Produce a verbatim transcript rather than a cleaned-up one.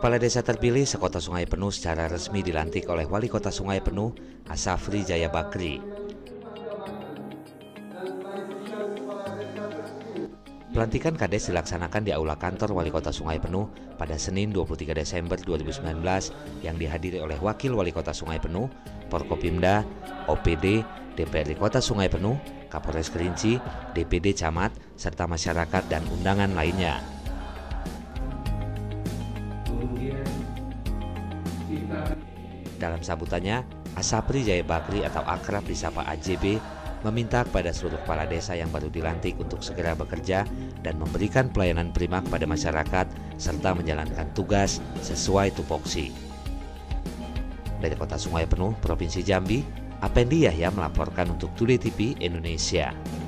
Kepala Desa terpilih sekota Sungai Penuh secara resmi dilantik oleh Wali Kota Sungai Penuh, Asafri Jaya Bakri. Pelantikan Kades dilaksanakan di Aula Kantor Wali Kota Sungai Penuh pada Senin dua puluh tiga Desember dua ribu sembilan belas yang dihadiri oleh Wakil Wali Kota Sungai Penuh, Porkopimda, O P D, D P R D Kota Sungai Penuh, Kapolres Kerinci, D P D Camat, serta masyarakat dan undangan lainnya. Dalam sambutannya, Asafri Jaya Bakri atau akrab disapa A J B meminta kepada seluruh kepala desa yang baru dilantik untuk segera bekerja dan memberikan pelayanan prima kepada masyarakat serta menjalankan tugas sesuai tupoksi. Dari Kota Sungai Penuh, Provinsi Jambi, Apendi Yahya melaporkan untuk Today T V Indonesia.